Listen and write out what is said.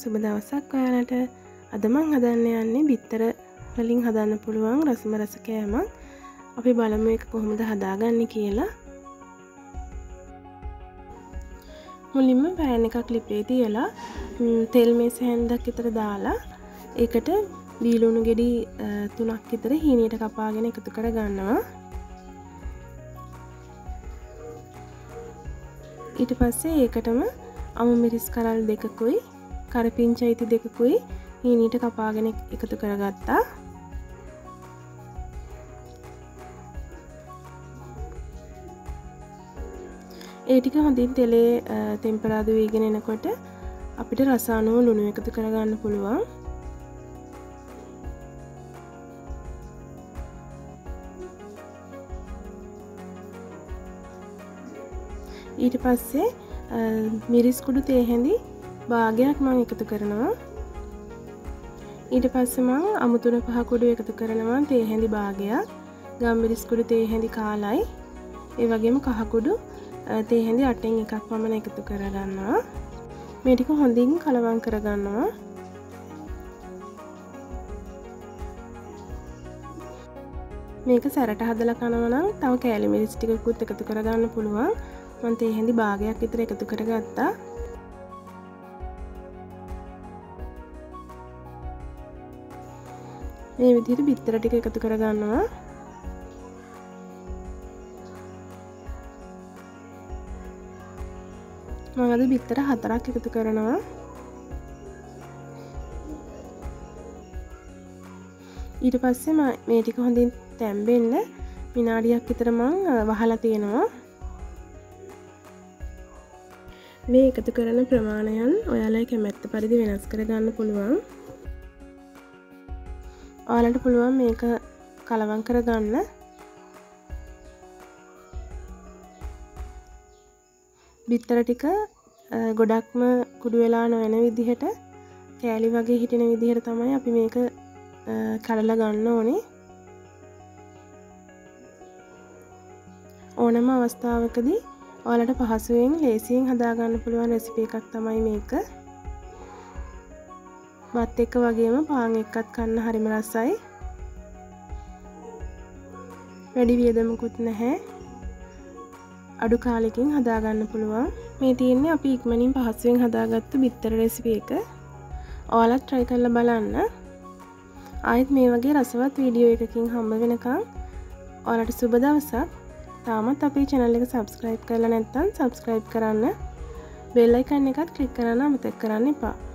සුබ දවසක් ඔයාලට. අද මම හදන්න යන්නේ බිත්තර වලින් හදන්න පුළුවන් රසම රස කෑමක්. අපි බලමු ඒක කොහොමද හදාගන්නේ කියලා. මුලින්ම පෑන් එකක් ලිපේ තියලා තෙල් මේස හැන්දක් විතර දාලා ඒකට බීලුණු ගෙඩි 3ක් විතර හීනියට කපාගෙන එකතු කර ගන්නවා. ඊට පස්සේ ඒකටම අමු මිරිස් කරල් දෙකකුයි කරපිංචයිති දෙකකුයි හීනියට කපාගෙන එකතු කරගත්තා. ඒ ටික හොඳින් තෙලේ ටෙම්පරාදු වීගෙන එනකොට අපිට රස අනුව ලුණු එකතු කරගන්න පුළුවන්. ඊට පස්සේ මිරිස් කුඩු තේ හැඳි භාගයක් මම එකතු කරනවා. ඊට පස්සේ මම අමු තුන පහ කුඩු එකතු කරනවා තේ හැඳි භාගයක්. ගම් මිරිස් කුඩු තේ හැඳි කාලයි. ඒ වගේම කහ කුඩු තේ හැඳි 8න් එකක් පමණ එකතු කරගන්නවා. මේ ටික හොඳින් කලවම් කරගන්නවා. මේක සැරට හදලා කනවා නම් තව කෑලි මිරිස් ටිකකුත් එකතු කරගන්න පුළුවන්. මම තේ හැඳි භාගයක් විතර එකතු කරගත්තා. මේ විදිහට බිත්තර ටික එකතු කරගන්නවා. මම අද බිත්තර 4ක් එකතු කරනවා. ඊට පස්සේ මේ ටික හොඳින් තැම්බෙන්න විනාඩියක් විතර මම වහලා තියෙනවා. මේ එකතු කරන ප්‍රමාණයන් ඔයාලගේ කැමැත්ත පරිදි වෙනස් කරගන්න පුළුවන්. ඔයාලට පුළුවන් මේක කලවම් කරගන්න. බිත්තර ටික ගොඩක්ම කුඩු වෙලා නොවන විදිහට කෑලි වගේ හිටින විදිහට තමයි අපි මේක කලලා ගන්න ඕනේ. ඕනම අවස්ථාවකදී ඔයාලට පහසුවෙන් ලේසියෙන් හදාගන්න පුළුවන් රෙසිපි එකක් තමයි මේක. බත් එක්ක වගේම පාන් එක්කත් කන්න හරිම රසයි. වැඩි වියදමකුත් නැහැ. අඩු කාලෙකින් හදාගන්න පුළුවන්. මේ තියෙන්නේ අපි ඉක්මනින් පහසුවෙන් හදාගත්තු බිත්තර රෙසිපි එක. ඔයාලත් try කරලා බලන්න. ආයෙත් මේ වගේ රසවත් වීඩියෝ එකකින් හම්බ වෙනකන් ඔයාලට සුබ දවසක්. තාමත් අපේ channel එක subscribe කරලා නැත්නම් subscribe කරන්න. bell icon එකත් click කරන්න අමතක කරන්න එපා.